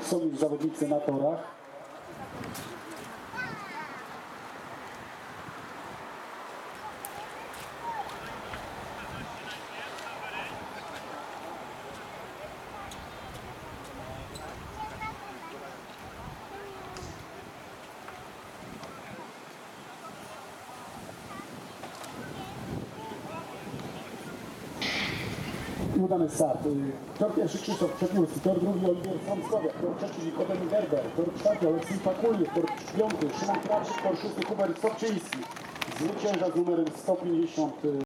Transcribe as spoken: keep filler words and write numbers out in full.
są już zawodnicy na torach. I udany start. Tor pierwszy Krzysztof Przepiórski, tor drugi Oliwier Frąckowiak, tor trzeci Nikodem Gerber, tor czwarty Oleksij Pakuljew, tor piąty Szymon Krawczyk, tor szósty Hubert Sobczyński. Zwycięża z numerem sto pięćdziesiąt.